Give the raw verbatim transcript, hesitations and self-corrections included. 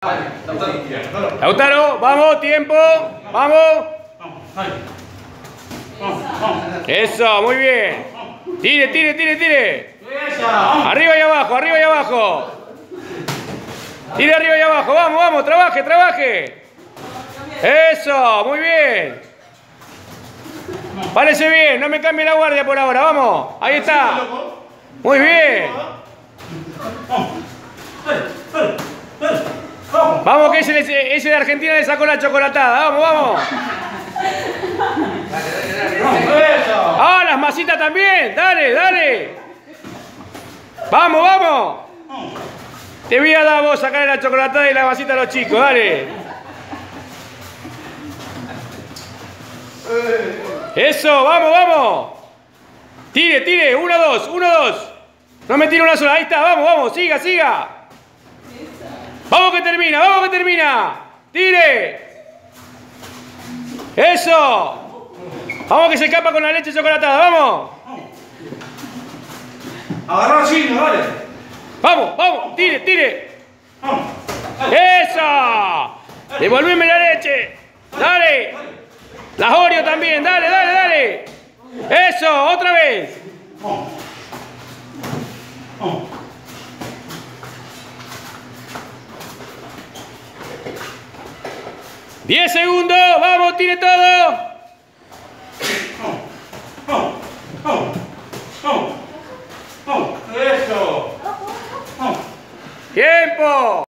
Lautaro, vamos, tiempo, vamos. Eso, muy bien. Tire, tire, tire, tire. Arriba y abajo, arriba y abajo. Tire arriba y abajo, vamos, vamos, trabaje, trabaje. Eso, muy bien. Parece bien, no me cambie la guardia por ahora, vamos. Ahí está. Muy bien. Vamos, que ese, ese de Argentina le sacó la chocolatada. Vamos, vamos. Ah, las masitas también. Dale, dale. Vamos, vamos. Te voy a dar vos sacarle la chocolatada y la masita a los chicos. Dale. Eso, vamos, vamos. Tire, tire. Uno, dos, uno, dos. No me tire una sola. Ahí está, vamos, vamos. Siga, siga. Vamos que termina, vamos que termina. Tire. Eso. Vamos que se escapa con la leche chocolatada, vamos. Agarrá chino, dale. Vamos, vamos, tire, tire. Eso. Devolveme la leche. Dale. Las Oreo también, dale, dale, dale. Eso, otra vez. Diez segundos, vamos, tire todo. Eso. Tiempo.